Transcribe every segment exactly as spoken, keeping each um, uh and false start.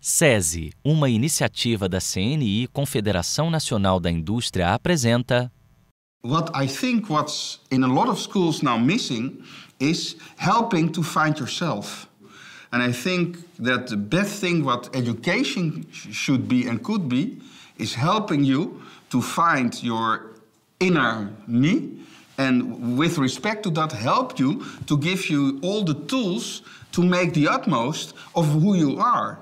SESI, uma iniciativa da C N I, Confederação Nacional da Indústria, apresenta... What I think what's in a lot of schools now missing is helping to find yourself. And I think that the best thing what education should be and could be is helping you to find your inner me, and with respect to that, help you to give you all the tools to make the utmost of who you are.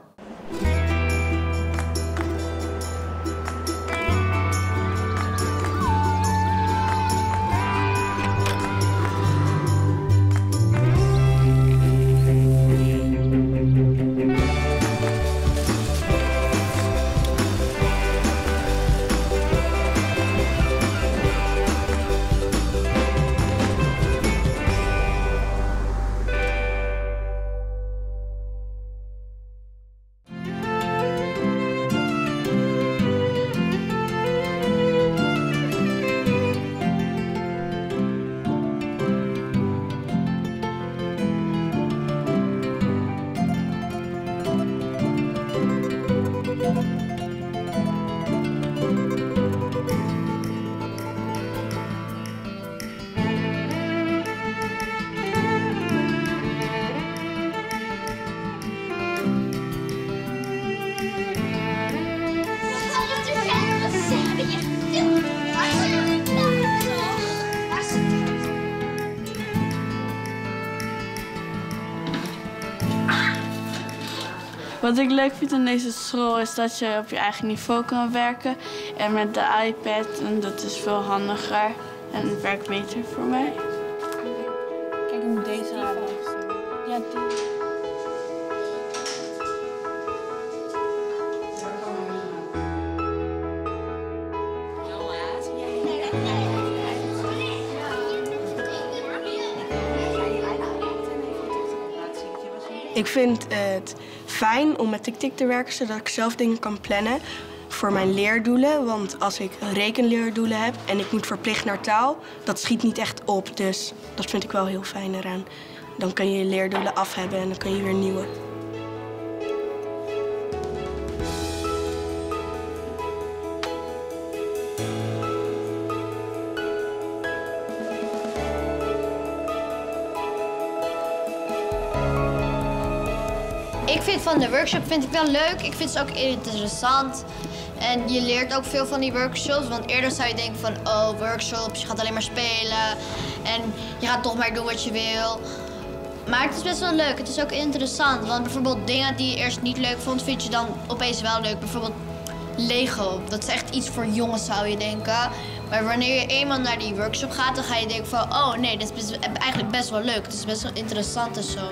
Wat ik leuk vind aan deze school is dat je op je eigen niveau kan werken. En met de iPad, en dat is veel handiger en het werkt beter voor mij. Kijk, ik moet deze halen. Ja, die. Ik vind het fijn om met TickTick te werken, zodat ik zelf dingen kan plannen voor mijn leerdoelen. Want als ik rekenleerdoelen heb en ik moet verplicht naar taal, dat schiet niet echt op. Dus dat vind ik wel heel fijn eraan. Dan kun je je leerdoelen af hebben en dan kun je weer nieuwe. Ik vind van de workshop vind ik wel leuk. Ik vind ze ook interessant. En je leert ook veel van die workshops. Want eerder zou je denken van, oh, workshops, je gaat alleen maar spelen. En je gaat toch maar doen wat je wil. Maar het is best wel leuk. Het is ook interessant. Want bijvoorbeeld dingen die je eerst niet leuk vond, vind je dan opeens wel leuk. Bijvoorbeeld Lego. Dat is echt iets voor jongens, zou je denken. Maar wanneer je eenmaal naar die workshop gaat, dan ga je denken van, oh nee, dit is eigenlijk best wel leuk. Het is best wel interessant en zo.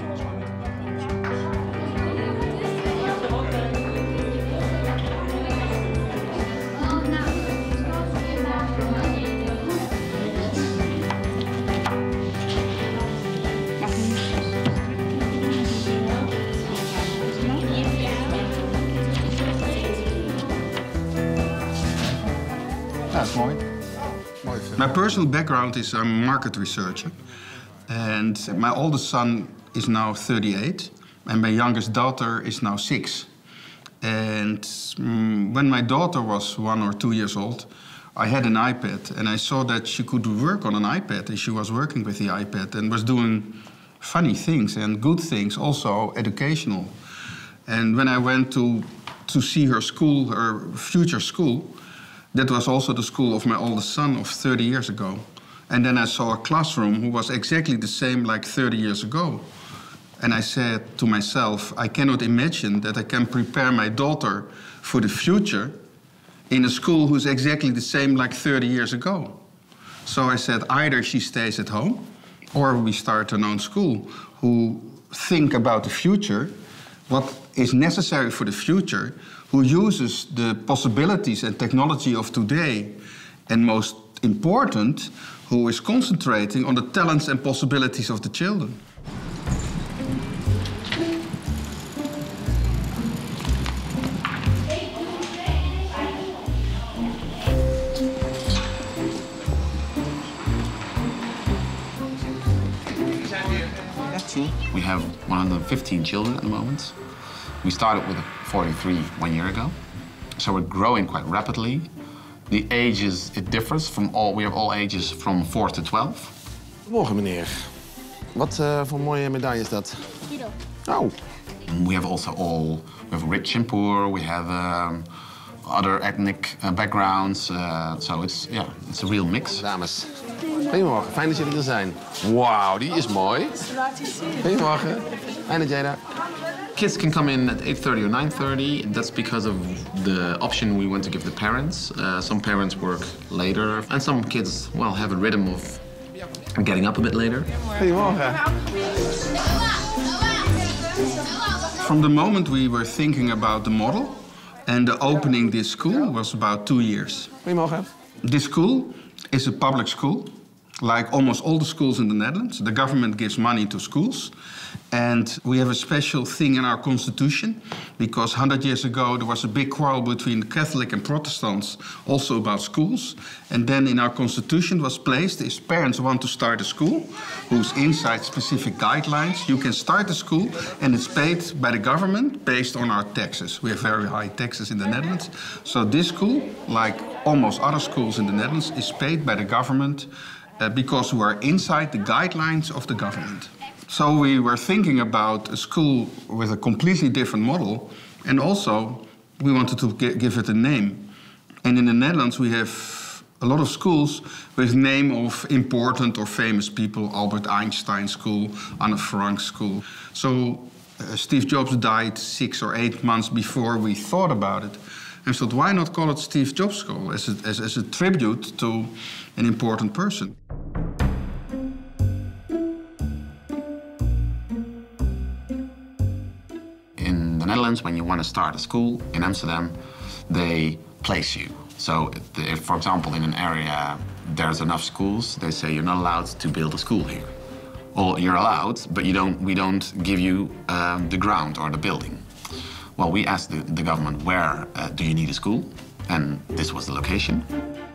That's mooi. My personal background is I'm a market researcher. And my oldest son is now thirty-eight. And my youngest daughter is now six. And um, when my daughter was one or two years old, I had an iPad. And I saw that she could work on an iPad. And she was working with the iPad and was doing funny things and good things, also educational. And when I went to, to see her school, her future school, that was also the school of my oldest son of thirty years ago. And then I saw a classroom who was exactly the same like thirty years ago. And I said to myself, I cannot imagine that I can prepare my daughter for the future in a school who's exactly the same like thirty years ago. So I said, either she stays at home or we start an own school who think about the future, what is necessary for the future, who uses the possibilities and technology of today, and most important, who is concentrating on the talents and possibilities of the children. We have one hundred fifteen children at the moment. We started with forty-three one year ago, so we're growing quite rapidly. The ages, it differs from all, we have all ages from four to twelve. Morgen, meneer. Wat uh, voor mooie medaille is dat? Judo. Oh. We have also all, we have rich and poor, we have um, other ethnic uh, backgrounds, uh, so it's, yeah, it's a real mix. Dames, goedemorgen, fijn dat jullie er zijn. Wauw, die is mooi. Goedemorgen, fijn dat jij daar. Kids can come in at eight thirty or nine thirty. That's because of the option we want to give the parents. Uh, some parents work later, and some kids, well, have a rhythm of getting up a bit later. Goedemorgen. From the moment we were thinking about the model and the opening this school was about two years. Goedemorgen. This school is a public school, like almost all the schools in the Netherlands. The government gives money to schools. And we have a special thing in our constitution, because one hundred years ago there was a big quarrel between Catholic and Protestants, also about schools. And then in our constitution was placed, if parents want to start a school, who's inside specific guidelines, you can start a school and it's paid by the government based on our taxes. We have very high taxes in the Netherlands. So this school, like almost other schools in the Netherlands, is paid by the government uh, because we are inside the guidelines of the government. So we were thinking about a school with a completely different model, and also we wanted to give it a name. And in the Netherlands we have a lot of schools with name of important or famous people, Albert Einstein School, Anne Frank School. So uh, Steve Jobs died six or eight months before we thought about it. And we thought, why not call it Steve Jobs School as a, as, as a tribute to an important person? In the Netherlands, when you want to start a school in Amsterdam, they place you. So if, for example, in an area there's enough schools, they say you're not allowed to build a school here. Or you're allowed, but you don't, we don't give you um, the ground or the building. Well, we asked the, the government, where uh, do you need a school? And this was the location.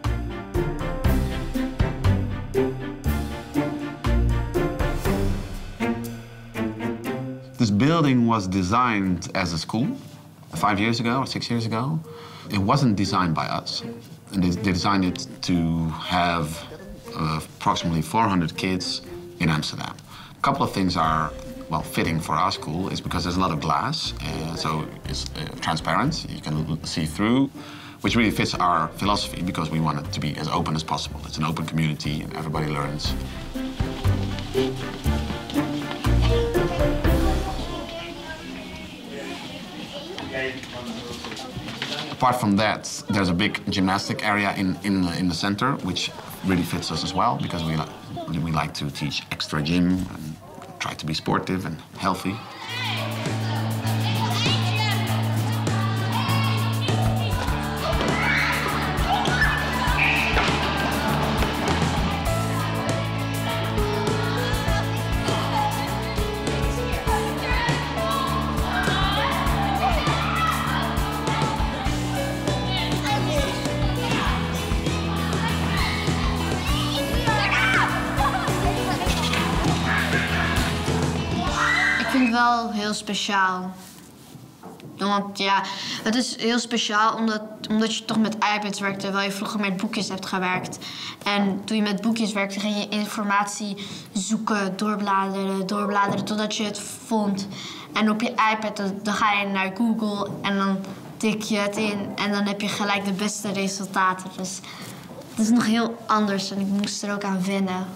This building was designed as a school five years ago or six years ago. It wasn't designed by us. And they, they designed it to have uh, approximately four hundred kids in Amsterdam. A couple of things are, well, fitting for our school is because there's a lot of glass, uh, so it's uh, transparent, you can see through, which really fits our philosophy because we want it to be as open as possible. It's an open community and everybody learns. Apart from that, there's a big gymnastic area in, in, in the center, which really fits us as well, because we, li we like to teach extra gym and try to be sportive and healthy. Ik vind het wel heel speciaal. Want ja, het is heel speciaal omdat, omdat je toch met iPads werkt, terwijl je vroeger met boekjes hebt gewerkt. En toen je met boekjes werkte, ging je informatie zoeken, doorbladeren, doorbladeren totdat je het vond. En op je iPad, dan ga je naar Google en dan tik je het in en dan heb je gelijk de beste resultaten. Dus het is nog heel anders en ik moest er ook aan wennen.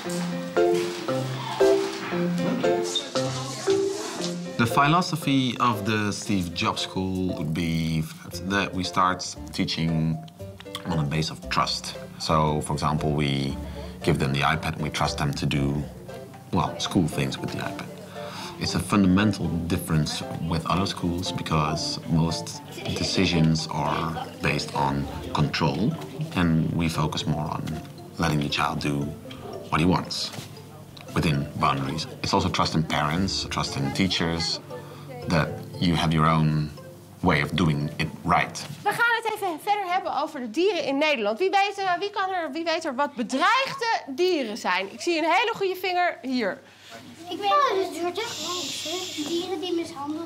The philosophy of the Steve Jobs School would be that we start teaching on a base of trust. So, for example, we give them the iPad and we trust them to do, well, school things with the iPad. It's a fundamental difference with other schools because most decisions are based on control and we focus more on letting the child do what he wants within boundaries. It's also trust in parents, trust in teachers, that you have your own way of doing it right. We gaan het even verder hebben over de dieren in Nederland. Wie weet, uh, wie kan er, wie weet er wat bedreigde dieren zijn? Ik zie een hele goede vinger hier. Ik weet het, het wordt echt dieren die mishandeld worden.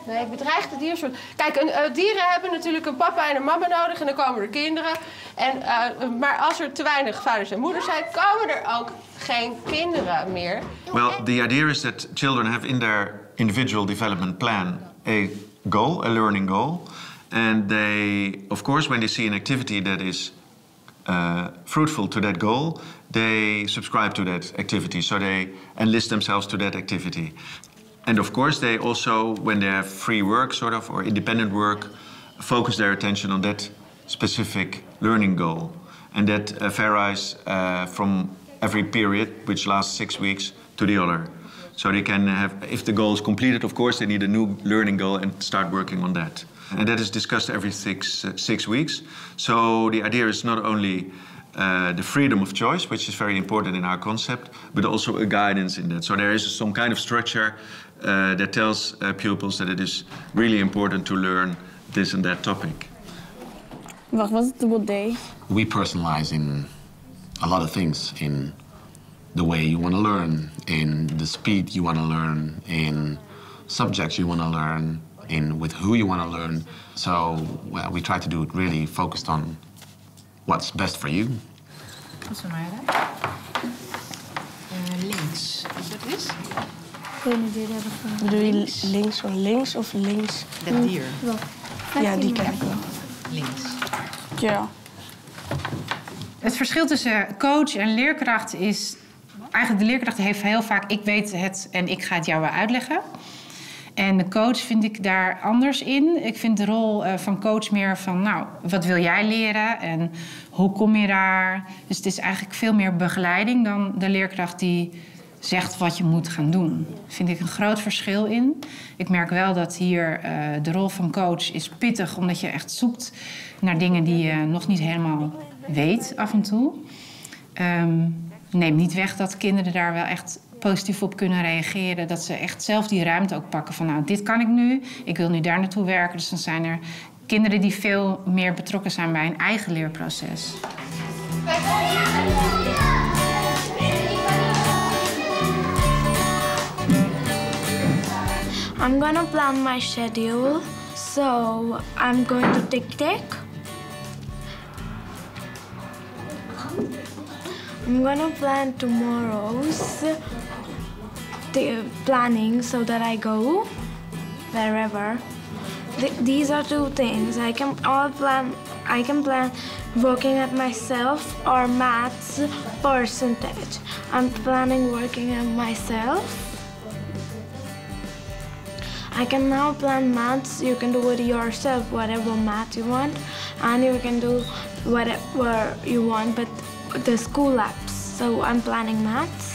Nee, bedreigde diersoort. Kijk, een, uh, dieren hebben natuurlijk een papa en een mama nodig en dan komen er kinderen. En, uh, maar als er te weinig vaders en moeders zijn, komen er ook geen kinderen meer. Well, the idea is that children have in their individual development plan a goal, a learning goal. And they, of course, when they see an activity that is uh, fruitful to that goal, they subscribe to that activity. So they enlist themselves to that activity. And of course, they also, when they have free work, sort of, or independent work, focus their attention on that specific learning goal. And that uh, varies uh, from every period, which lasts six weeks, to the other. So they can have, if the goal is completed, of course, they need a new learning goal and start working on that. And that is discussed every six, uh, six weeks. So the idea is not only uh, the freedom of choice, which is very important in our concept, but also a guidance in that. So there is some kind of structure uh, that tells uh, pupils that it is really important to learn this and that topic. Wacht, wat is het double day? We personalize in a lot of things, in the way you want to learn, in the speed you want to learn, in subjects you want to learn, in with who you want to learn. So well, we try to do it really focused on what's best for you. Wat is er maar, hè? Uh, links. Wat is? Geen idee daarvan. Bedoel je links, links van links of links? Dat dier. Ja, die ken ik wel. Links. Ja. Het verschil tussen coach en leerkracht is... Eigenlijk de leerkracht heeft heel vaak... ik weet het en ik ga het jou wel uitleggen. En de coach vind ik daar anders in. Ik vind de rol uh, van coach meer van... nou, wat wil jij leren en hoe kom je daar? Dus het is eigenlijk veel meer begeleiding dan de leerkracht die zegt wat je moet gaan doen. Daar vind ik een groot verschil in. Ik merk wel dat hier uh, de rol van coach is pittig... omdat je echt zoekt naar dingen die je nog niet helemaal weet af en toe. Um, neem niet weg dat kinderen daar wel echt positief op kunnen reageren. Dat ze echt zelf die ruimte ook pakken van... nou, dit kan ik nu, ik wil nu daar naartoe werken. Dus dan zijn er kinderen die veel meer betrokken zijn bij hun eigen leerproces. I'm gonna plan my schedule. So I'm going to TikTok. I'm gonna plan tomorrow's planning so that I go wherever. Th these are two things. I can all plan. I can plan working at myself or maths percentage. I'm planning working at myself. I can now plan maths. You can do it yourself, whatever math you want, and you can do whatever you want, but the school apps. So I'm planning maths.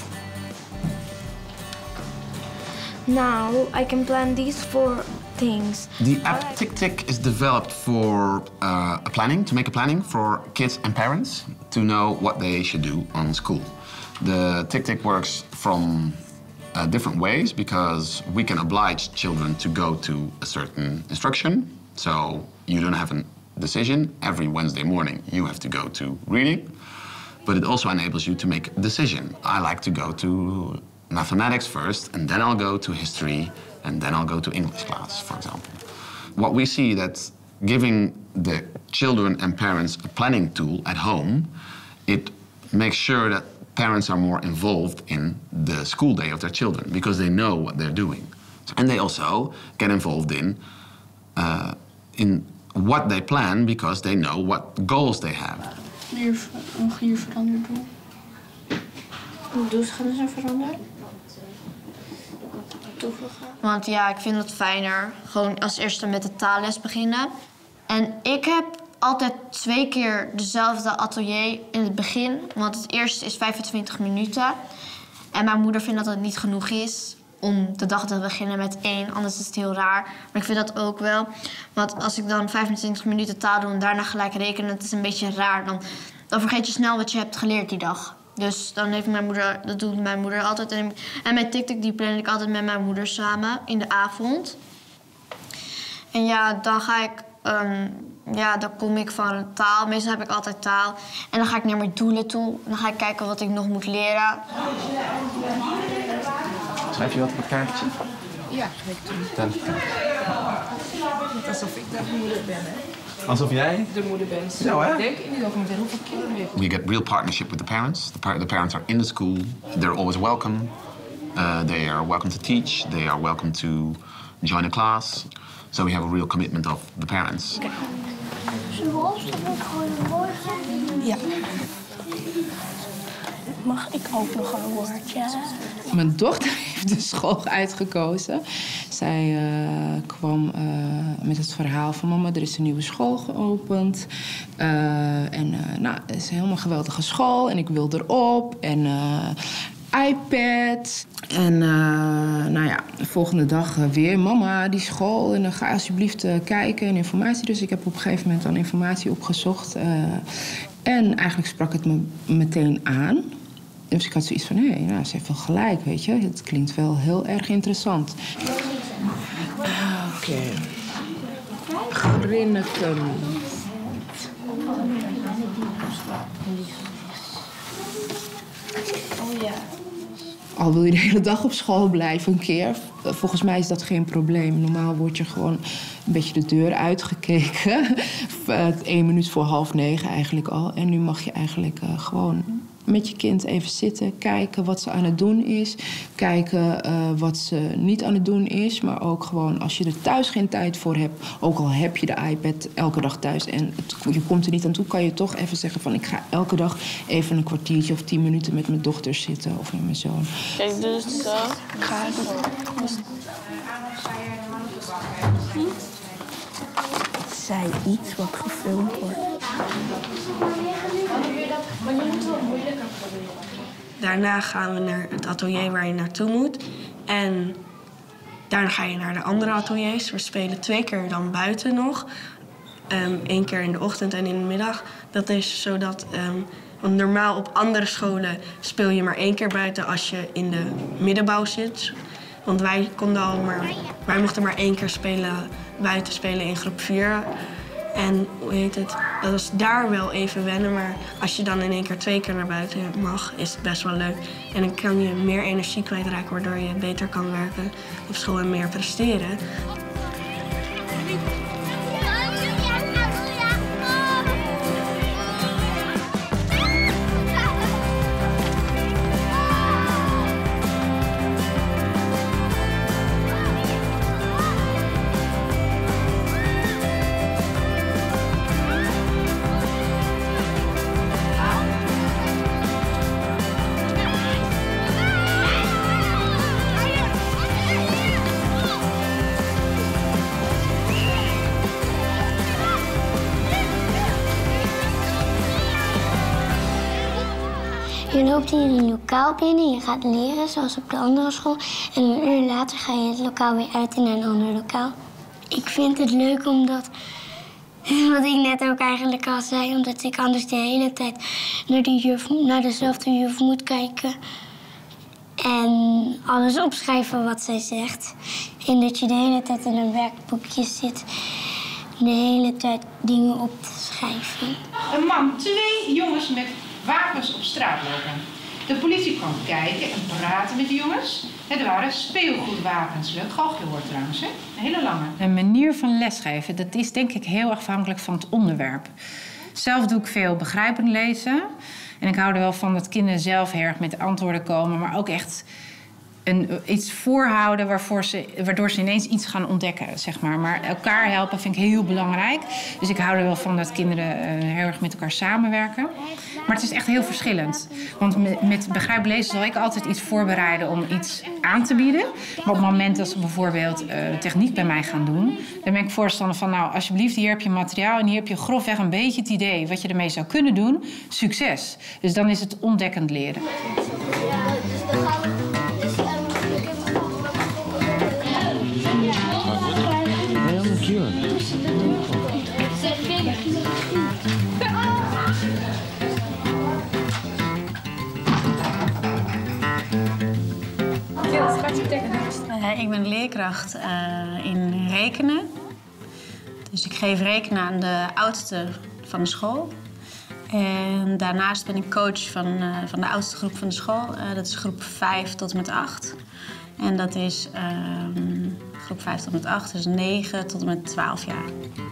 Now I can plan these four things. The app TikTok is developed for uh, a planning, to make a planning for kids and parents to know what they should do on school. The TikTok works from uh, different ways because we can oblige children to go to a certain instruction. So you don't have a decision. Every Wednesday morning you have to go to reading. But it also enables you to make a decision. I like to go to mathematics first, and then I'll go to history, and then I'll go to English class, for example. What we see that giving the children and parents a planning tool at home, it makes sure that parents are more involved in the school day of their children because they know what they're doing. And they also get involved in, uh, in what they plan because they know what goals they have. Een gier veranderd doel. Hoe doel gaan ze veranderen? Toevoegen. Want ja, ik vind het fijner. Gewoon als eerste met de taalles beginnen. En ik heb altijd twee keer dezelfde atelier in het begin. Want het eerste is vijfentwintig minuten. En mijn moeder vindt dat het niet genoeg is om de dag te beginnen met één. Anders is het heel raar. Maar ik vind dat ook wel. Want als ik dan vijfentwintig minuten taal doe en daarna gelijk rekenen, dat is een beetje raar. Dan, dan vergeet je snel wat je hebt geleerd die dag. Dus dan heeft mijn moeder, dat doet mijn moeder altijd. En, en mijn TikTok die plan ik altijd met mijn moeder samen in de avond. En ja, dan ga ik, um, ja, dan kom ik van taal. Meestal heb ik altijd taal. En dan ga ik naar mijn doelen toe. En dan ga ik kijken wat ik nog moet leren. Schrijf je wat op een kaartje? Ja, schrijf ik toe. Dan. Alsof ik de moeder ben, hè? Alsof jij de moeder bent. Zo, hè? Ik denk in die documentaire hoeveel kinderen heeft. We get real partnership with the parents. The, par the parents are in the school. They're always welcome. Uh, they are welcome to teach. They are welcome to join a class. So we have a real commitment of the parents. Okay. Zoals dat ik gewoon een woordje. Ja. Mag ik ook nog een woordje? Mijn dochter heeft de school uitgekozen. Zij uh, kwam uh, met het verhaal van mama, er is een nieuwe school geopend. Uh, en uh, nou, het is een helemaal geweldige school en ik wil erop. En uh, iPad. En uh, nou ja, de volgende dag uh, weer mama, die school. En dan ga alsjeblieft uh, kijken en informatie. Dus ik heb op een gegeven moment dan informatie opgezocht. Uh, en eigenlijk sprak het me meteen aan. Dus ik had zoiets van, hé, hey, nou, ze heeft wel gelijk, weet je. Het klinkt wel heel erg interessant. Oké. Okay. Grinniken. Oh ja. Al wil je de hele dag op school blijven een keer. Volgens mij is dat geen probleem. Normaal word je gewoon een beetje de deur uitgekeken. Eén minuut voor half negen eigenlijk al. En nu mag je eigenlijk uh, gewoon met je kind even zitten. Kijken wat ze aan het doen is. Kijken uh, wat ze niet aan het doen is. Maar ook gewoon als je er thuis geen tijd voor hebt. Ook al heb je de iPad elke dag thuis. En het, je komt er niet aan toe. Kan je toch even zeggen van ik ga elke dag even een kwartiertje of tien minuten met mijn dochter zitten. Of met mijn zoon. Kijk, dus zo. Ga ik Zij iets wat gefilmd wordt. Daarna gaan we naar het atelier waar je naartoe moet. En daarna ga je naar de andere ateliers. We spelen twee keer dan buiten nog. Um, Eén keer in de ochtend en in de middag. Dat is zodat... Um, want normaal op andere scholen speel je maar één keer buiten als je in de middenbouw zit. Want wij konden al maar... Wij mochten maar één keer spelen, buiten spelen in groep vier. En hoe heet het? Dat was daar wel even wennen, maar als je dan in één keer twee keer naar buiten mag, is het best wel leuk. En dan kan je meer energie kwijtraken, waardoor je beter kan werken op school en meer presteren. Je loopt hier een lokaal binnen, je gaat leren zoals op de andere school. En een uur later ga je het lokaal weer uit in een ander lokaal. Ik vind het leuk omdat, wat ik net ook eigenlijk al zei, omdat ik anders de hele tijd naar, die juf, naar dezelfde juf moet kijken. En alles opschrijven wat zij zegt. En dat je de hele tijd in een werkboekje zit. De hele tijd dingen op te schrijven. Een man, twee jongens met wapens op straat lopen. De politie kwam kijken en praten met de jongens. Het waren speelgoedwapens. Leuk galgenwoord trouwens, hè? Een hele lange. Een manier van lesgeven, dat is denk ik heel afhankelijk van het onderwerp. Zelf doe ik veel begrijpend lezen. En ik hou er wel van dat kinderen zelf heel erg met antwoorden komen, maar ook echt een, iets voorhouden waarvoor ze, waardoor ze ineens iets gaan ontdekken, zeg maar. Maar elkaar helpen vind ik heel belangrijk. Dus ik hou er wel van dat kinderen uh, heel erg met elkaar samenwerken. Maar het is echt heel verschillend. Want met, met begrijp lezen zal ik altijd iets voorbereiden om iets aan te bieden. Maar op het moment dat ze bijvoorbeeld uh, techniek bij mij gaan doen, dan ben ik voorstander van, nou, alsjeblieft, hier heb je materiaal en hier heb je grofweg een beetje het idee wat je ermee zou kunnen doen. Succes. Dus dan is het ontdekkend leren. Uh, ik ben leerkracht uh, in rekenen. Dus ik geef rekenen aan de oudste van de school. En daarnaast ben ik coach van, uh, van de oudste groep van de school. Uh, dat is groep vijf tot en met acht. En dat is um, groep vijf tot en met acht, dus negen tot en met twaalf jaar.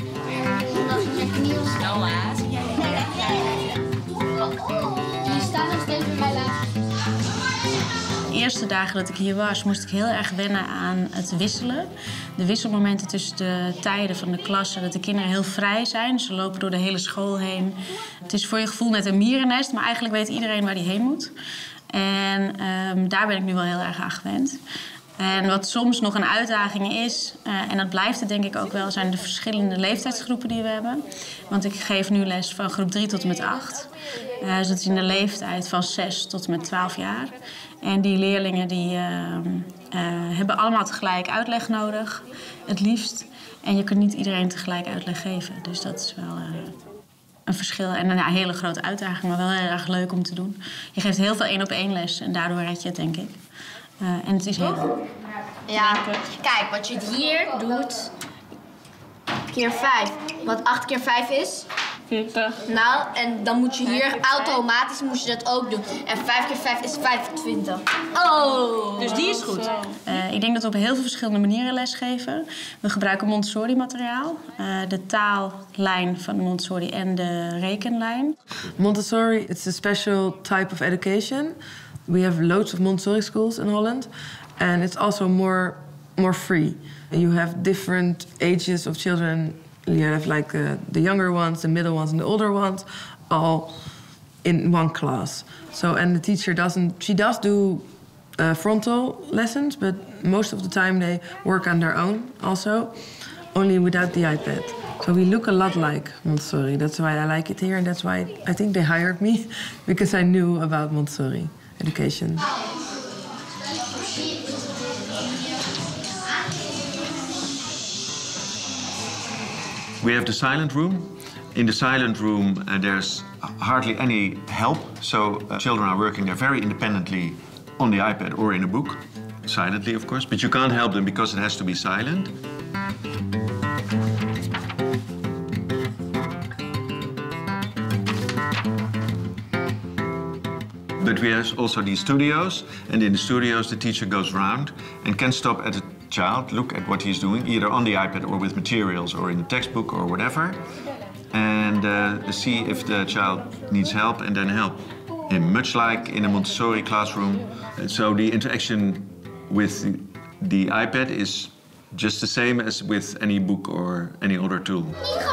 Die staan nog steeds bij mij laag. De eerste dagen dat ik hier was, moest ik heel erg wennen aan het wisselen. De wisselmomenten tussen de tijden van de klassen, dat de kinderen heel vrij zijn. Ze lopen door de hele school heen. Het is voor je gevoel net een mierennest, maar eigenlijk weet iedereen waar die heen moet. En um, daar ben ik nu wel heel erg aan gewend. En wat soms nog een uitdaging is, uh, en dat blijft het denk ik ook wel, zijn de verschillende leeftijdsgroepen die we hebben. Want ik geef nu les van groep drie tot en met acht. Uh, dus dat is in de leeftijd van zes tot en met twaalf jaar. En die leerlingen die, uh, uh, hebben allemaal tegelijk uitleg nodig, het liefst. En je kunt niet iedereen tegelijk uitleg geven. Dus dat is wel uh, een verschil. En een ja, hele grote uitdaging, maar wel heel erg leuk om te doen. Je geeft heel veel één-op-één les en daardoor red je het, denk ik. Uh, en het is heel... Ja, kijk, wat je hier doet, keer vijf. Wat acht keer vijf is? veertig. Nou, en dan moet je hier automatisch moet je dat ook doen. En vijf keer vijf is vijfentwintig. Oh! Dus die is goed. Uh, ik denk dat we op heel veel verschillende manieren lesgeven. We gebruiken Montessori-materiaal. Uh, de taallijn van de Montessori en de rekenlijn. Montessori, it's a special type of education. We have loads of Montessori schools in Holland. And it's also more, more free. You have different ages of children. You have like uh, the younger ones, the middle ones, and the older ones, all in one class. So, and the teacher doesn't, she does do uh, frontal lessons, but most of the time they work on their own also, only without the iPad. So we look a lot like Montessori. That's why I like it here, and that's why I think they hired me, because I knew about Montessori education. We have the silent room. In the silent room, uh, there's hardly any help. So uh, children are working there very independently on the iPad or in a book. Silently, of course, but you can't help them because it has to be silent. But we have also these studios, and in the studios the teacher goes around and can stop at a child, look at what he's doing, either on the iPad or with materials or in the textbook or whatever, and uh, see if the child needs help and then help him, much like in a Montessori classroom. And so the interaction with the, the iPad is just the same as with any book or any other tool.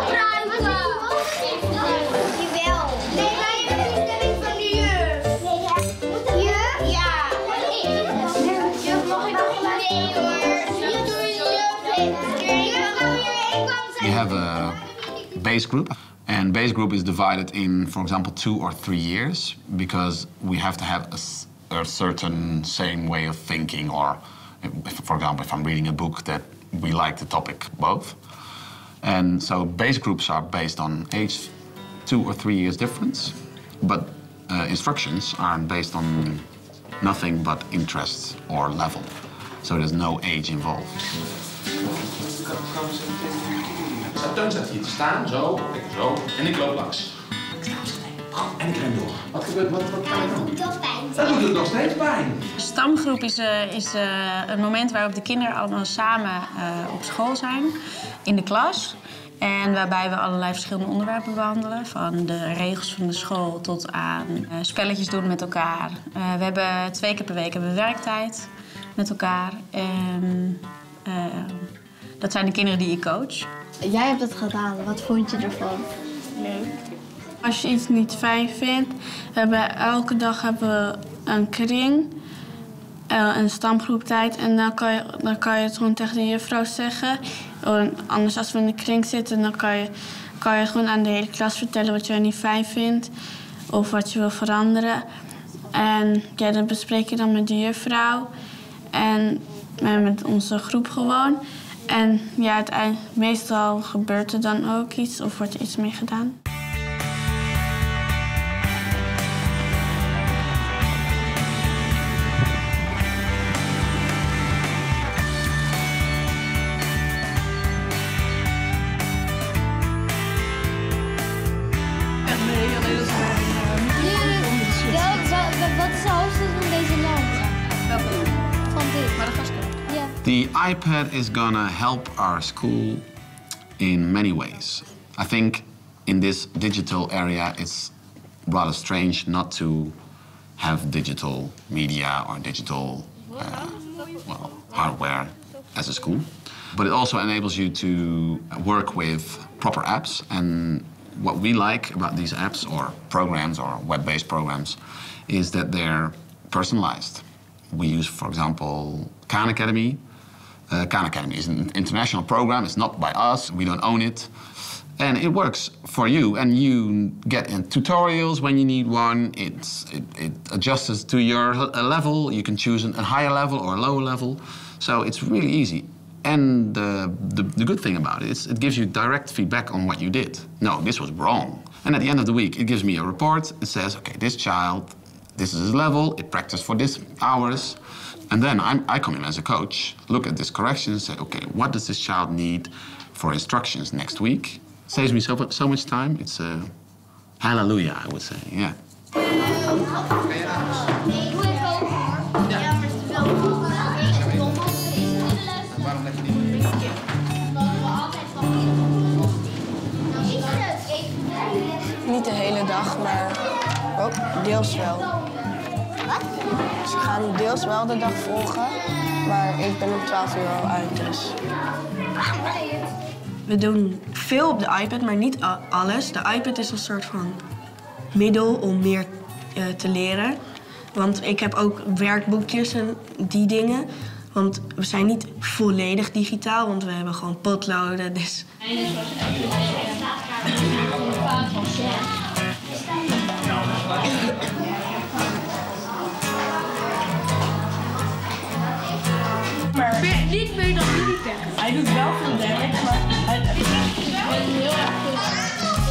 We have a base group, and base group is divided in, for example, two or three years, because we have to have a, a certain same way of thinking, or, if, for example, if I'm reading a book that we like the topic both. And so base groups are based on age, two or three years difference, but uh, instructions are based on nothing but interest or level. So there's no age involved. Teun staat hier te staan, zo, kijk zo, en ik loop langs. Ik sta en ik ren door. Wat gebeurt, wat, wat kan je dan? Dat doet het nog steeds pijn. De stamgroep is, uh, is uh, een moment waarop de kinderen allemaal samen uh, op school zijn, in de klas. En waarbij we allerlei verschillende onderwerpen behandelen. Van de regels van de school tot aan uh, spelletjes doen met elkaar. Uh, we hebben twee keer per week hebben we werktijd met elkaar. En uh, dat zijn de kinderen die ik coach. Jij hebt het gedaan. Wat vond je ervan? Leuk. Als je iets niet fijn vindt, we hebben elke dag hebben we een kring, een stamgroeptijd. En dan kan, je, dan kan je het gewoon tegen de juffrouw zeggen. En anders als we in de kring zitten, dan kan je, kan je gewoon aan de hele klas vertellen wat je niet fijn vindt. Of wat je wil veranderen. En ja, dat bespreek je dan met de juffrouw. En met onze groep gewoon. En ja, het, meestal gebeurt er dan ook iets of wordt er iets mee gedaan. Wat is de hoofdstad van deze land? Welke? Van dit. The iPad is gonna help our school in many ways. I think in this digital area, it's rather strange not to have digital media or digital uh, well, hardware as a school. But it also enables you to work with proper apps. And what we like about these apps or programs or web-based programs is that they're personalized. We use, for example, Khan Academy. Uh, Khan Academy is an international program. It's not by us. We don't own it. And it works for you. And you get in tutorials when you need one. It's, it, it adjusts to your level. You can choose a higher level or a lower level. So it's really easy. And the, the, the good thing about it is it gives you direct feedback on what you did. No, this was wrong. And at the end of the week, it gives me a report. It says, okay, this child, this is his level. It practiced for this hours. And then I'm, I come in as a coach, look at this correction and say, okay, what does this child need for instructions next week? Saves me so, so much time. It's a hallelujah, I would say, yeah. Niet de hele dag, maar oh, deels wel. Wat? Ze gaan deels wel de dag volgen, maar ik ben om twaalf uur al uit, dus... We doen veel op de iPad, maar niet alles. De iPad is een soort van middel om meer uh, te leren. Want ik heb ook werkboekjes en die dingen. Want we zijn niet volledig digitaal, want we hebben gewoon potloden, dus... Maar niet meer dan jullie zeggen. Hij doet wel veel damage, maar hij is heel erg goed.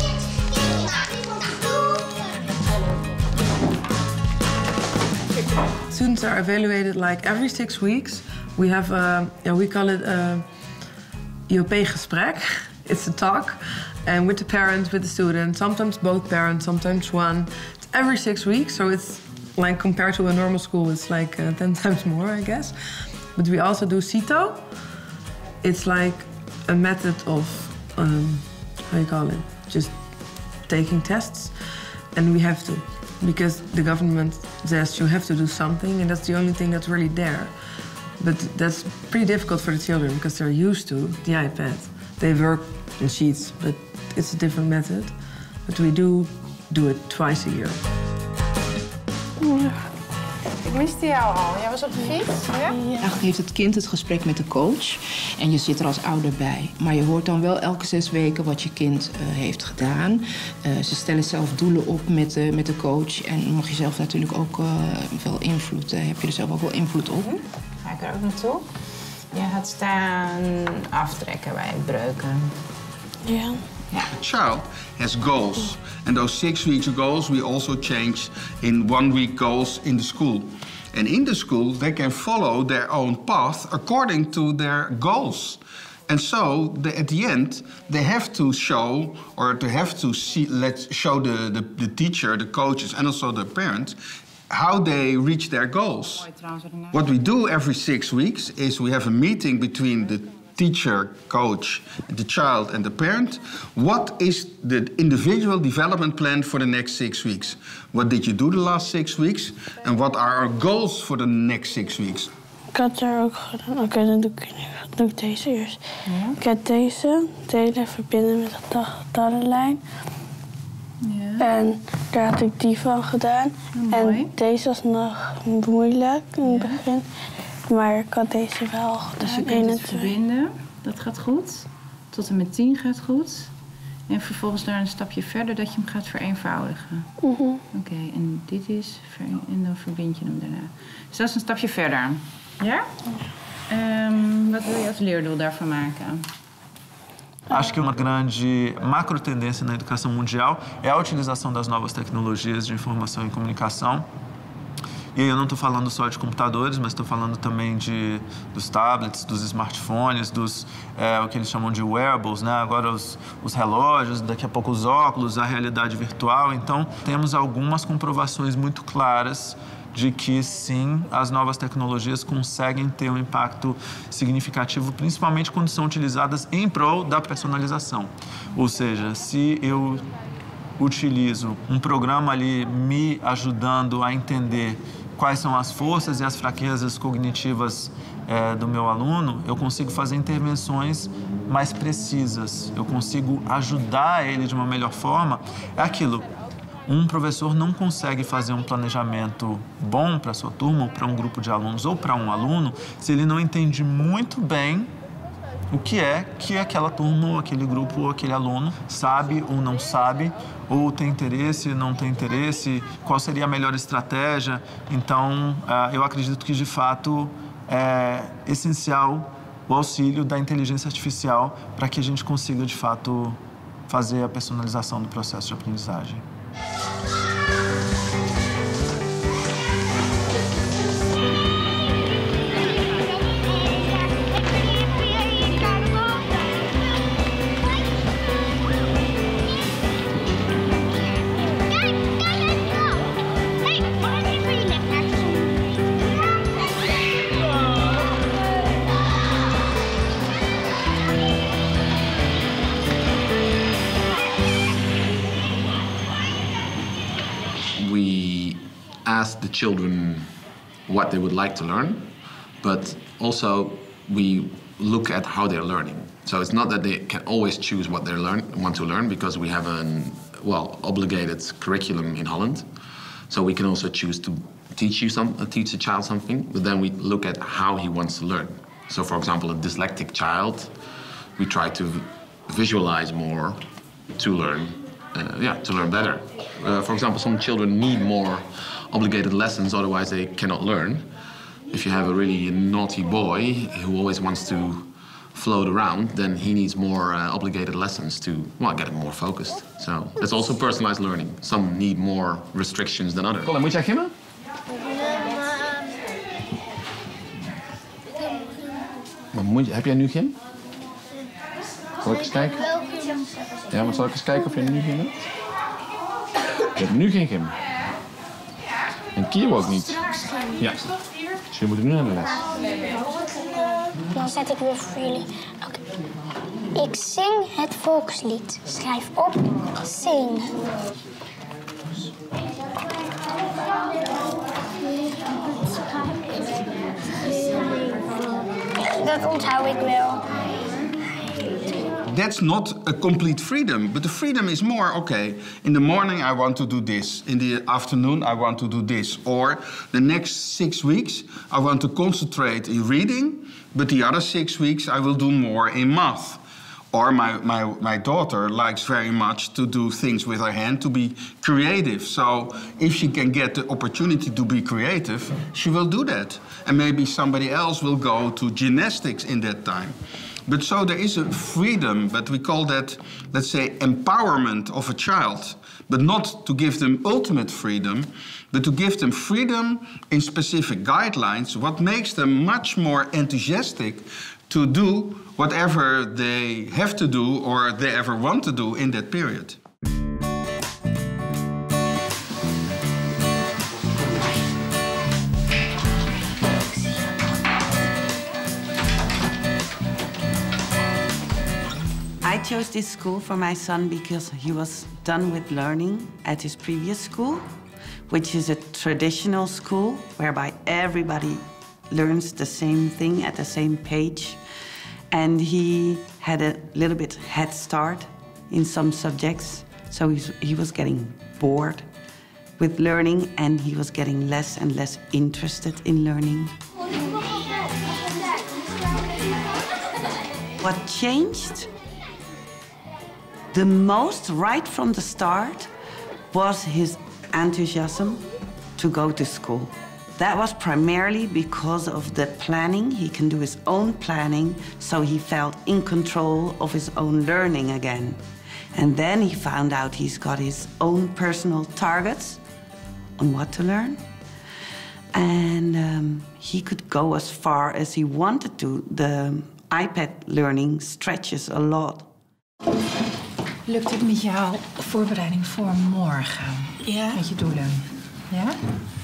Students are evaluated like every six weeks. We have a, yeah, we call it a I O P-gesprek. It's a talk, and with the parents, with the students. Sometimes both parents, sometimes one. It's every six weeks, so it's like compared to a normal school, it's like uh, ten times more, I guess. But we also do CITO. It's like a method of, um, how you call it, just taking tests. And we have to, because the government says you have to do something, and that's the only thing that's really there. But that's pretty difficult for the children, because they're used to the iPad. They work in sheets, but it's a different method. But we do do it twice a year. Ik miste jou al. Jij was op de fiets? Ja? Eigenlijk heeft het kind het gesprek met de coach en je zit er als ouder bij. Maar je hoort dan wel elke zes weken wat je kind uh, heeft gedaan. Uh, ze stellen zelf doelen op met de, met de coach. En mag je zelf natuurlijk ook uh, wel invloed, uh, heb je er zelf ook wel invloed op. Ga ik er ook naartoe? Je gaat staan aftrekken bij breuken. Ja. Yeah. A child has goals, and those six weeks goals we also change in one week goals in the school. And in the school they can follow their own path according to their goals. And so the, at the end they have to show, or to have to see, let's show the, the, the teacher, the coaches, and also the parents how they reach their goals. What we do every six weeks is we have a meeting between the teacher, coach, the child and the parent. What is the individual development plan for the next six weeks? What did you do the last six weeks? And what are our goals for the next six weeks? Ik had daar ook gedaan. Oké, okay, dan doe ik, doe ik deze eerst. Ja. Ik heb deze delen verbinden met de getallenlijn. Ja. En daar had ik die van gedaan. Oh, en deze was nog moeilijk in het ja. begin. Maar ik had deze wel. Dus je kunt het verbinden. Dat gaat goed. Tot en met tien gaat goed. En vervolgens daar een stapje verder dat je hem gaat vereenvoudigen. Mm-hmm. Oké, okay, en dit is... En dan verbind je hem daarna. Dus dat is een stapje verder. Ja? Um, wat wil je als leerdoel daarvan maken? Acho que uma grande macro tendência na educação mundial é a utilização das novas tecnologias de informação e comunicação. E aí eu não estou falando só de computadores, mas estou falando também de, dos tablets, dos smartphones, dos é, o que eles chamam de wearables, né? Agora os, os relógios, daqui a pouco os óculos, a realidade virtual. Então temos algumas comprovações muito claras de que, sim, as novas tecnologias conseguem ter um impacto significativo, principalmente quando são utilizadas em prol da personalização. Ou seja, se eu utilizo um programa ali me ajudando a entender quais são as forças e as fraquezas cognitivas é, do meu aluno, eu consigo fazer intervenções mais precisas, eu consigo ajudar ele de uma melhor forma. É aquilo, um professor não consegue fazer um planejamento bom para a sua turma, ou para um grupo de alunos, ou para um aluno, se ele não entende muito bem o que é que aquela turma, ou aquele grupo, ou aquele aluno sabe ou não sabe, ou tem interesse, não tem interesse, qual seria a melhor estratégia. Então, eu acredito que, de fato, é essencial o auxílio da inteligência artificial para que a gente consiga, de fato, fazer a personalização do processo de aprendizagem. Ask the children what they would like to learn, but also we look at how they're learning. So it's not that they can always choose what they learn want to learn, because we have an well obligated curriculum in Holland. So we can also choose to teach you some uh, teach a child something, but then we look at how he wants to learn. So, for example, a dyslexic child, we try to visualize more to learn, uh, yeah, to learn better. Uh, for example, some children need more obligated lessons, otherwise they cannot learn. If you have a really naughty boy who always wants to float around, then he needs more uh, obligated lessons to, well, get him more focused. So that's also personalized learning. Some need more restrictions than others. Colin, moet jij gimmen? Maar moet je, heb jij nu gym? Zal ik eens kijken? Ja, maar zal ik eens kijken of je nu gym hebt? Je hebt nu geen gym. En Kio ook niet. Ja. Dus je moet nu naar de les. Dan zet ik weer voor jullie. Okay. Ik zing het volkslied. Schrijf op, zing. Dat onthoud ik wel. That's not a complete freedom, but the freedom is more, okay, in the morning I want to do this, in the afternoon I want to do this, or the next six weeks I want to concentrate in reading, but the other six weeks I will do more in math. Or my, my, my daughter likes very much to do things with her hand, to be creative. So if she can get the opportunity to be creative, she will do that. And maybe somebody else will go to gymnastics in that time. But so there is a freedom, but we call that, let's say, empowerment of a child. But not to give them ultimate freedom, but to give them freedom in specific guidelines, what makes them much more enthusiastic to do whatever they have to do or they ever want to do in that period. I chose this school for my son because he was done with learning at his previous school, which is a traditional school whereby everybody learns the same thing at the same page. And he had a little bit head start in some subjects, so he's, he was getting bored with learning and he was getting less and less interested in learning. What changed the most right from the start was his enthusiasm to go to school. That was primarily because of the planning. He can do his own planning, so he felt in control of his own learning again. And then he found out he's got his own personal targets on what to learn. And um, he could go as far as he wanted to. The iPad learning stretches a lot. Lukt het met jouw voorbereiding voor morgen? Ja. Met je doelen? Ja?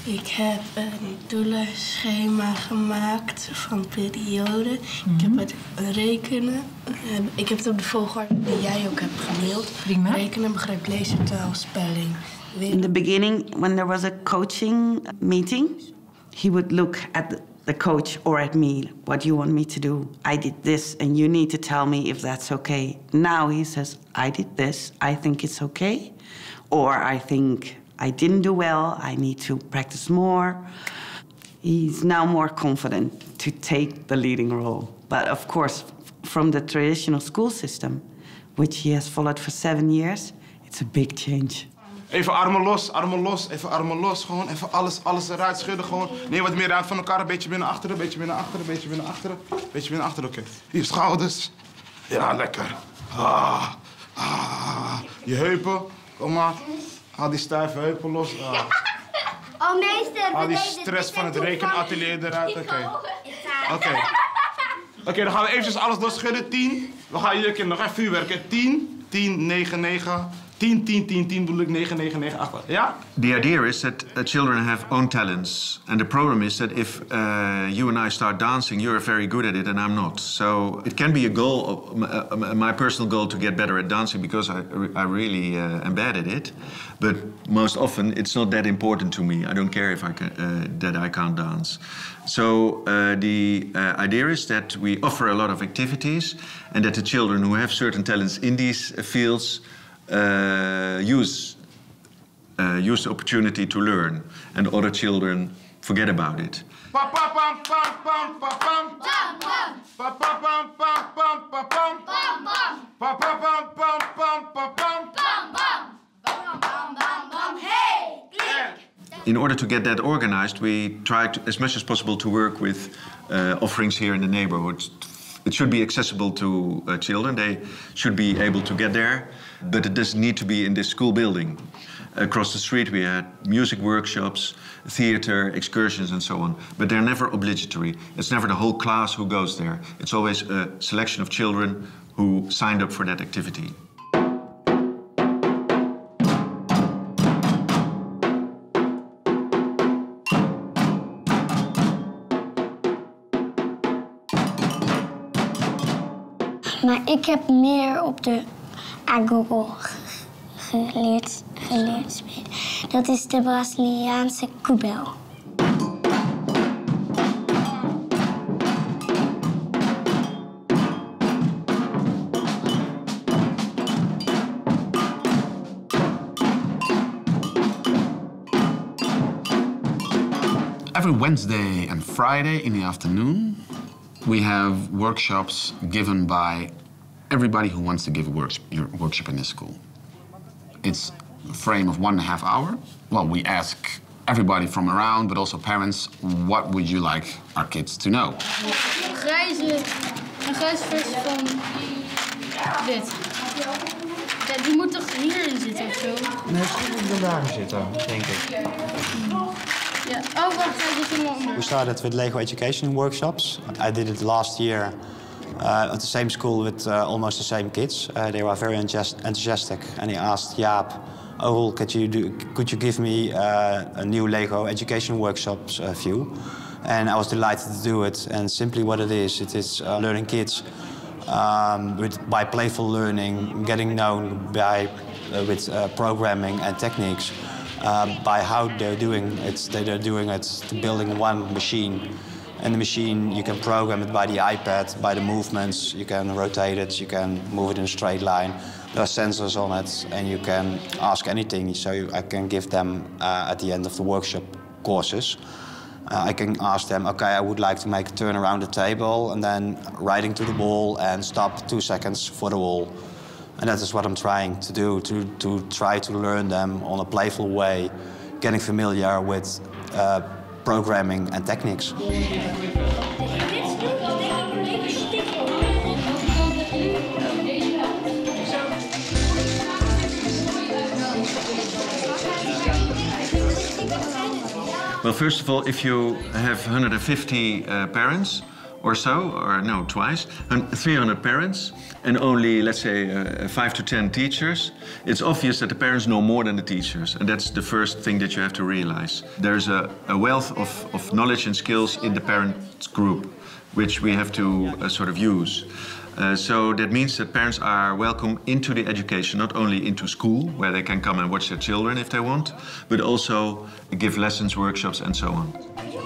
Ik heb een doelenschema gemaakt van periode. Mm-hmm. Ik heb het rekenen. Ik heb het op de volgorde die jij ook hebt gemaild. Prima. Rekenen, begrijp, lezen, taal, spelling. In the beginning, when there was a coaching meeting, he would look at the the coach or at me, what do you want me to do? I did this, and you need to tell me if that's okay. Now he says, I did this, I think it's okay. Or I think I didn't do well, I need to practice more. He's now more confident to take the leading role. But of course, from the traditional school system, which he has followed for seven years, it's a big change. Even armen los, armen los, even armen los. Gewoon even alles, alles eruit schudden. Gewoon. Neem wat meer ruimte van elkaar. Een beetje binnen achteren, een beetje binnen achteren, een beetje binnen achteren. Een beetje binnen achteren, oké. Okay. Hier, schouders. Ja, lekker. Ah, ah. Je heupen, kom maar. Haal die stijve heupen los. Ah. Oh, meester. Haal die stress van het rekenatelier eruit. Oké. Okay. Oké. Okay. Oké, okay, dan gaan we eventjes alles doorschudden. Tien. We gaan hier nog even vuurwerken. Tien, tien, negen, negen. tien, tien, tien, tien bedoel ik negen, negen, negen, acht. Ja? The idea is that uh, children have own talents. And the problem is that if uh, you and I start dancing, you're very good at it and I'm not. So it can be a goal, of, uh, my personal goal to get better at dancing because I, I really uh, am bad at it. But most often it's not that important to me. I don't care if I can, uh, that I can't dance. So uh, the uh, idea is that we offer a lot of activities and that the children who have certain talents in these fields Uh, use uh, use the opportunity to learn, and other children forget about it. In order to get that organized, we try to, as much as possible to work with uh, offerings here in the neighborhood. It should be accessible to uh, children. They should be able to get there. But it doesn't need to be in this school building. Across the street we had music workshops, theater, excursions and so on. But they're never obligatory. It's never the whole class who goes there. It's always a selection of children who signed up for that activity. Maar ik heb meer op de agoro geleerd, geleerd spelen. Dat is de Braziliaanse koebel. Every Wednesday and Friday in the afternoon, we have workshops given by everybody who wants to give a work, workshop in this school. It's a frame of one and a half hour. Well, we ask everybody from around, but also parents, what would you like our kids to know? Een grijze, een grijze versie van dit. Ja, die moet toch hierin zitten of zo? Nee, het moet daar zitten, denk ik. Ja. Oh, wacht, hij zit helemaal onder. We started with Lego Education workshops. I did it last year uh, at the same school with uh, almost the same kids. Uh, they were very enthusiastic, and he asked Jaap, "Oh, could you do? Could you give me uh, a new Lego Education workshops uh, view?" And I was delighted to do it. And simply what it is, it is uh, learning kids um, with by playful learning, getting known by uh, with uh, programming and techniques. Uh, by how they're doing it. They're doing it to building one machine. And the machine, you can program it by the iPad, by the movements. You can rotate it, you can move it in a straight line. There are sensors on it, and you can ask anything. So you, I can give them, uh, at the end of the workshop courses, uh, I can ask them, okay, I would like to make a turn around the table, and then riding to the wall and stop two seconds for the wall. And that is what I'm trying to do, to, to try to learn them on a playful way, getting familiar with uh, programming and techniques. Well, first of all, if you have one hundred fifty uh, parents, or so, or no, twice, and three hundred parents, and only, let's say, uh, five to ten teachers, it's obvious that the parents know more than the teachers. And that's the first thing that you have to realize. There's a, a wealth of, of knowledge and skills in the parent group, which we have to uh, sort of use. Uh, so that means that parents are welcome into the education, not only into school, where they can come and watch their children if they want, but also give lessons, workshops, and so on.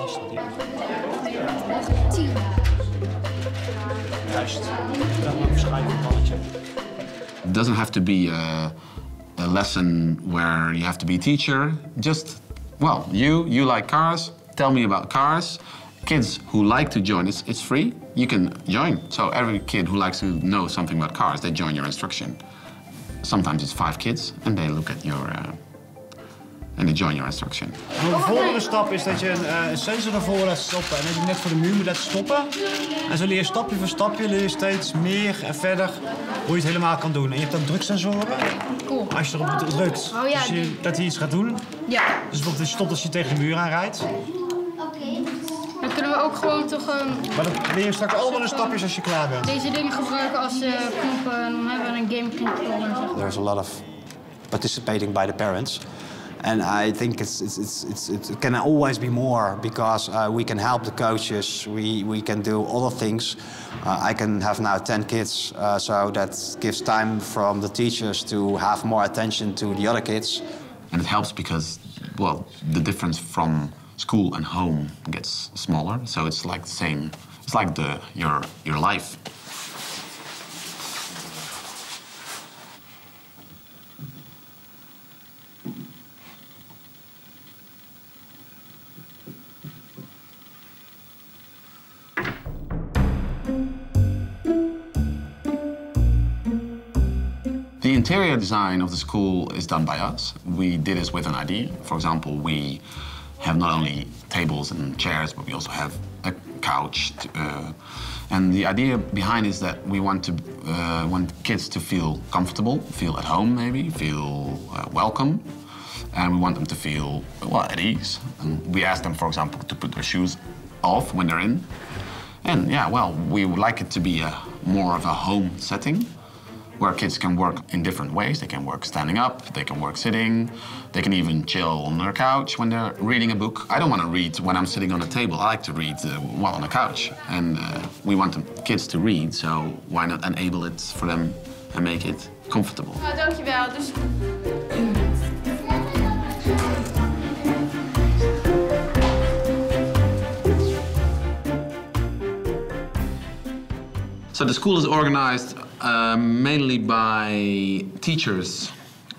It doesn't have to be a, a lesson where you have to be a teacher. Just, well, you, you like cars, tell me about cars. Kids who like to join, it's, it's free, you can join. So every kid who likes to know something about cars, they join your instruction. Sometimes it's five kids and they look at your, uh, and they join your instruction. De volgende stap is dat je een, uh, een sensor ervoor laat stoppen en dat je net voor de muur moet laten stoppen. En zo leer je stapje voor stapje leer je steeds meer en verder hoe je het helemaal kan doen. En je hebt ook druksensoren. Cool. Als je erop drukt, Oh, ja. dus je, dat hij iets gaat doen. Ja. Dus bijvoorbeeld je stopt als je tegen de muur aanrijdt. Dan kunnen we ook gewoon toch een... Maar dan leer je straks allemaal de stapjes als je klaar bent. Deze dingen gebruiken als uh, knoppen en dan hebben we een game controller. There's a lot of participating by the parents. And I think it's, it's, it's, it's, it can always be more because uh, we can help the coaches, we, we can do other things. Uh, I can have now ten kids, uh, so that gives time from the teachers to have more attention to the other kids. And it helps because, well, the difference from school and home gets smaller, so it's like the same, it's like the, your, your life. The interior design of the school is done by us. We did this with an idea. For example, we have not only tables and chairs, but we also have a couch. Uh, and the idea behind is that we want to uh, want kids to feel comfortable, feel at home maybe, feel uh, welcome. And we want them to feel, well, at ease. And we ask them, for example, to put their shoes off when they're in. And yeah, well, we would like it to be a more of a home setting, where kids can work in different ways. They can work standing up, they can work sitting, they can even chill on their couch when they're reading a book. I don't want to read when I'm sitting on a table. I like to read uh, while on a couch. And uh, we want the kids to read, so why not enable it for them and make it comfortable? Nou, dankjewel. Dus... So the school is organized uh, mainly by teachers,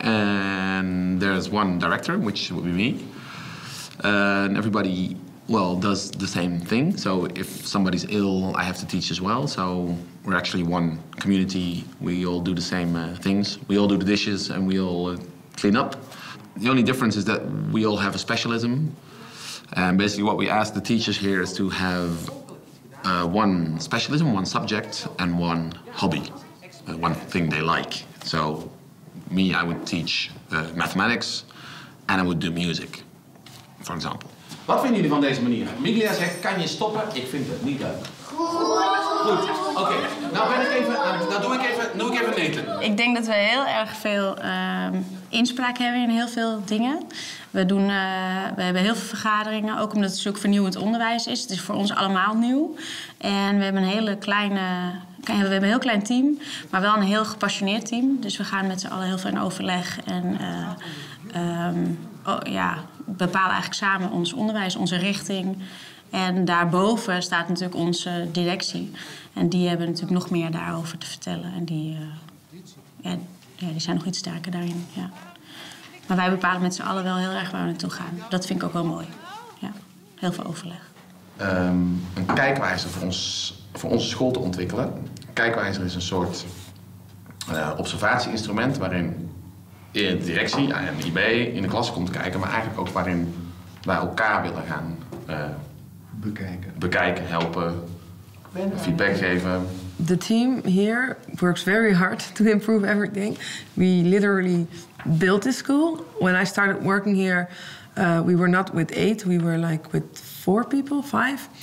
and there's one director, which will be me. Uh, and everybody, well, does the same thing. So if somebody's ill, I have to teach as well. So we're actually one community. We all do the same uh, things. We all do the dishes and we all uh, clean up. The only difference is that we all have a specialism. And basically what we ask the teachers here is to have Uh, one specialism, one subject, and one hobby, uh, one thing they like. So, me, I would teach uh, mathematics, and I would do music, for example. Wat vinden jullie van deze manier? Miglia zegt, kan je stoppen? Ik vind het niet leuk. Goed, oké. Okay. Nou ben ik even, nou doe ik even, doe ik even Nathan. Ik denk dat we heel erg veel uh, inspraak hebben in heel veel dingen. We, doen, uh, we hebben heel veel vergaderingen, ook omdat het natuurlijk vernieuwend onderwijs is. Het is voor ons allemaal nieuw. En we hebben een hele kleine, we hebben een heel klein team, maar wel een heel gepassioneerd team. Dus we gaan met z'n allen heel veel in overleg en uh, um, oh, ja, bepalen eigenlijk samen ons onderwijs, onze richting. En daarboven staat natuurlijk onze directie. En die hebben natuurlijk nog meer daarover te vertellen. En die, uh, ja, ja, die zijn nog iets sterker daarin. Ja. Maar wij bepalen met z'n allen wel heel erg waar we naartoe gaan. Dat vind ik ook wel mooi. Ja, heel veel overleg. Um, een kijkwijzer voor, ons, voor onze school te ontwikkelen. Een kijkwijzer is een soort uh, observatie-instrument waarin de directie en de I B in de klas komt kijken, maar eigenlijk ook waarin wij elkaar willen gaan uh, bekijken. bekijken, helpen, feedback geven. The team here works very hard to improve everything. We literally built this school. When I started working here, uh, we were not with eight, we were like with four people, five.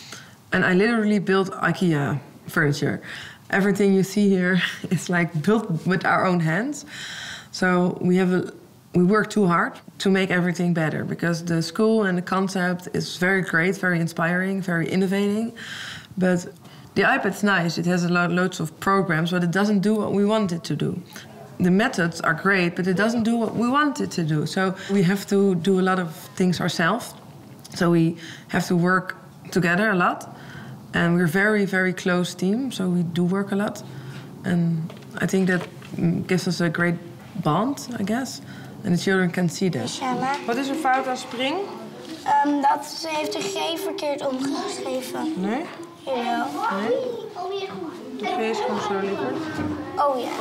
And I literally built IKEA furniture. Everything you see here is like built with our own hands. So we have a, we work too hard to make everything better because the school and the concept is very great, very inspiring, very innovating. But the iPad's nice. It has a lot, loads of programs, but it doesn't do what we want it to do. The methods are great, but it doesn't do what we want it to do. So we have to do a lot of things ourselves. So we have to work together a lot. And we're a very, very close team, so we do work a lot. And I think that gives us a great bond, I guess. And the children can see that. Wat is er fout aan spring? Um, dat ze heeft de G verkeerd omgeschreven. Nee? Jawel. Nee? De G is gewoon zo liever. Oh ja.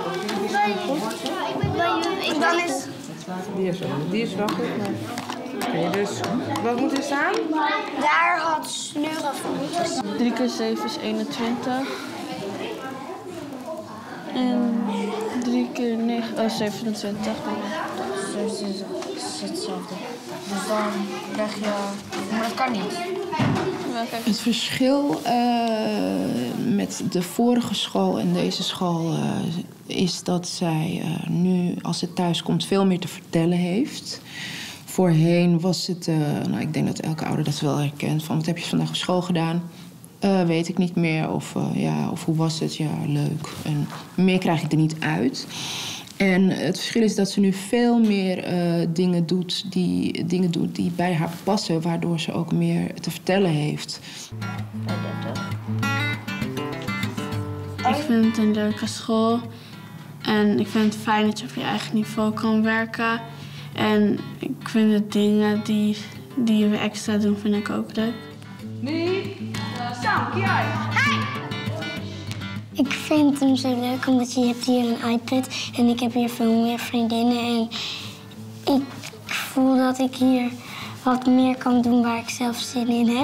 Dan is... Die is, die is wel goed, maar... Oké, okay, dus wat moet er staan? Daar had sleuren voor moeten staan. drie keer zeven is eenentwintig. En drie keer negen, oh, zevenentwintig. Dus is hetzelfde. Dus dan krijg je... Maar dat kan niet. Het verschil uh, met de vorige school en deze school uh, is dat zij uh, nu, als ze thuis komt, veel meer te vertellen heeft. Voorheen was het, uh, nou, ik denk dat elke ouder dat wel herkent, van wat heb je vandaag op school gedaan? Uh, weet ik niet meer. Of, uh, ja, of hoe was het? Ja, leuk. En meer krijg ik er niet uit. En het verschil is dat ze nu veel meer uh, dingen, doet die, dingen doet die bij haar passen, waardoor ze ook meer te vertellen heeft. Ik vind het een leuke school. En ik vind het fijn dat je op je eigen niveau kan werken. En ik vind de dingen die, die we extra doen, vind ik ook leuk. Ik vind hem zo leuk omdat je hebt hier een iPad en ik heb hier veel meer vriendinnen. En ik voel dat ik hier wat meer kan doen waar ik zelf zin in heb.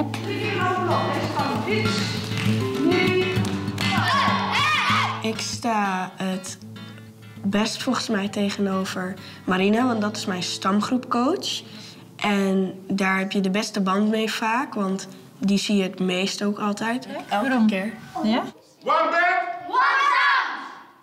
Ik sta het best volgens mij tegenover Marina, want dat is mijn stamgroepcoach. En daar heb je de beste band mee vaak, want die zie je het meest ook altijd. Elke keer. Ja? One bed, one sound!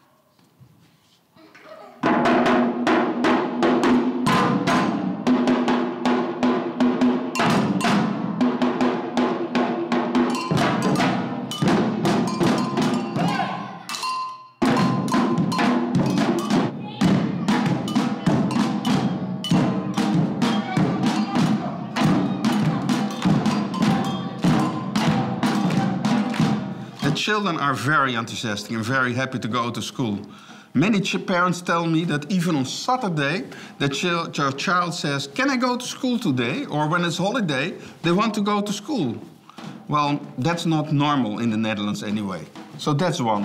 Children are very enthusiastic and very happy to go to school. Many parents tell me that even on Saturday, the ch your child says, "Can I go to school today?" Or when it's holiday, they want to go to school. Well, that's not normal in the Netherlands anyway. So that's one.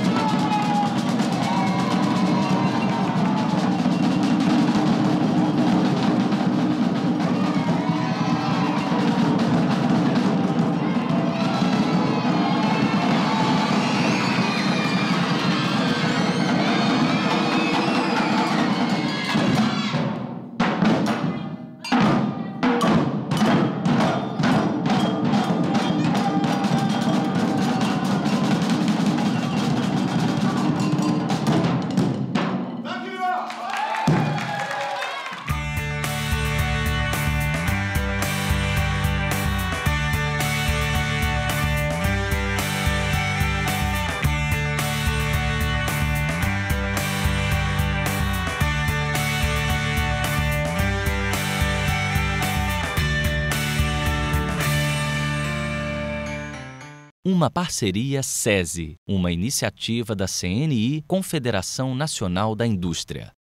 Uma parceria SESI, uma iniciativa da C N I, Confederação Nacional da Indústria.